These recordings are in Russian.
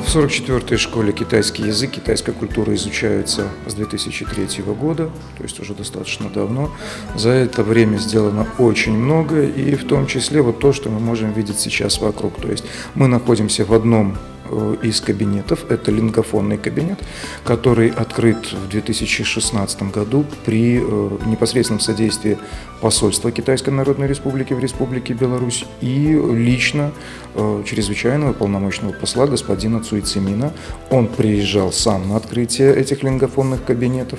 В 44-й школе китайский язык, китайская культура изучаются с 2003 года, то есть уже достаточно давно. За это время сделано очень много, и в том числе вот то, что мы можем видеть сейчас вокруг. То есть мы находимся в одном из кабинетов, это лингофонный кабинет, который открыт в 2016 году при непосредственном содействии посольства Китайской Народной Республики в Республике Беларусь и лично чрезвычайного полномочного посла господина Цуй Цимина. Он приезжал сам на открытие этих лингофонных кабинетов.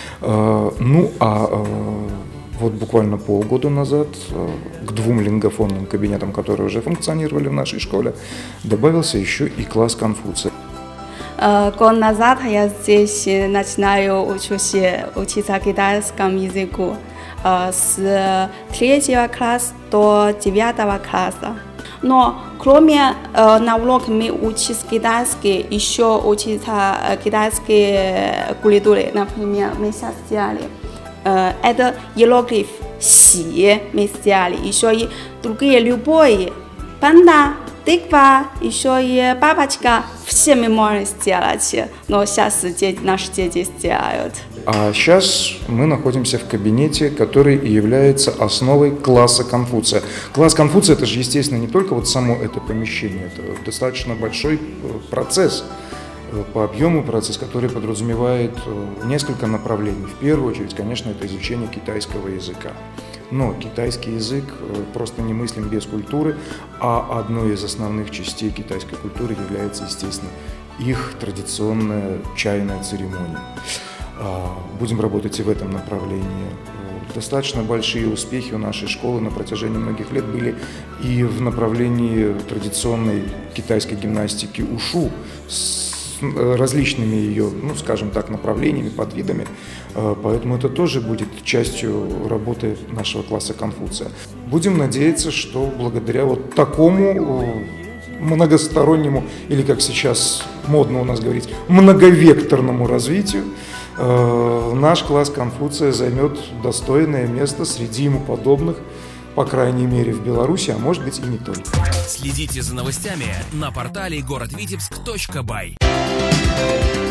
Вот буквально полгода назад к двум лингофонным кабинетам, которые уже функционировали в нашей школе, добавился еще и класс Конфуция. Год назад я здесь начинаю учиться китайскому языку с 3 класса до 9 класса. Но кроме на урок мы учим китайский, еще учатся китайские культуры. Например, мы сейчас сделали это иероглиф «си» мы сделали, еще и другие любые, панда, тыква, еще и бабочка, все мы можем сделать, но сейчас наши дети сделают. А сейчас мы находимся в кабинете, который и является основой класса Конфуция. Класс Конфуция – это же, естественно, не только вот само это помещение, это достаточно большой процесс. По объему процесс, который подразумевает несколько направлений. В первую очередь, конечно, это изучение китайского языка. Но китайский язык просто немыслим без культуры, а одной из основных частей китайской культуры является, естественно, их традиционная чайная церемония. Будем работать и в этом направлении. Достаточно большие успехи у нашей школы на протяжении многих лет были и в направлении традиционной китайской гимнастики ушу, с различными ее, скажем так, направлениями, подвидами. Поэтому это тоже будет частью работы нашего класса Конфуция. Будем надеяться, что благодаря вот такому многостороннему, или как сейчас модно у нас говорить, многовекторному развитию, наш класс Конфуция займет достойное место среди ему подобных, по крайней мере, в Беларуси, а может быть и не только. Следите за новостями на портале городвитебск.бай.